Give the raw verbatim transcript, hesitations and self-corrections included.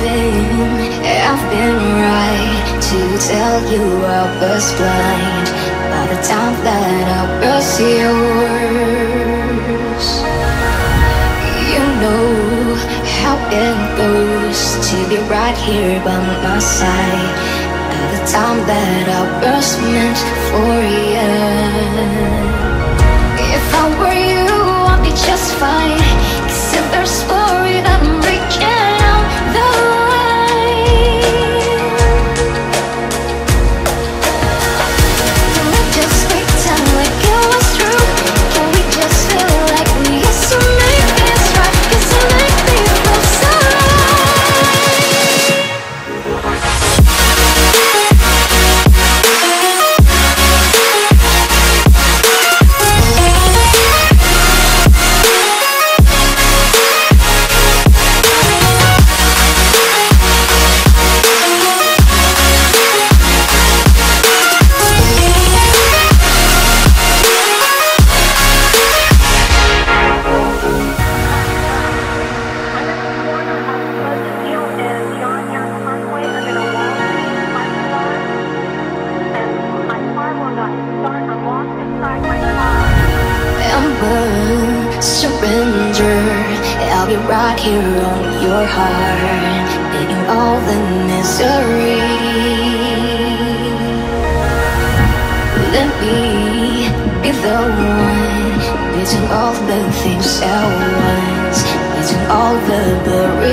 been, I've been right to tell you I was blind by the time that I was yours. You know how it goes to be right here by my side at the time that I was meant for you. If I were you, I'd be just fine, 'cause if there's worry that I'm breaking out the line, can we just pretend like it was true? Can we just feel like we used to make this right? 'Cause you make me feel so surrender. I'll be right here on your heart, taking all the misery. Let me be the one, between all the things I want, between all the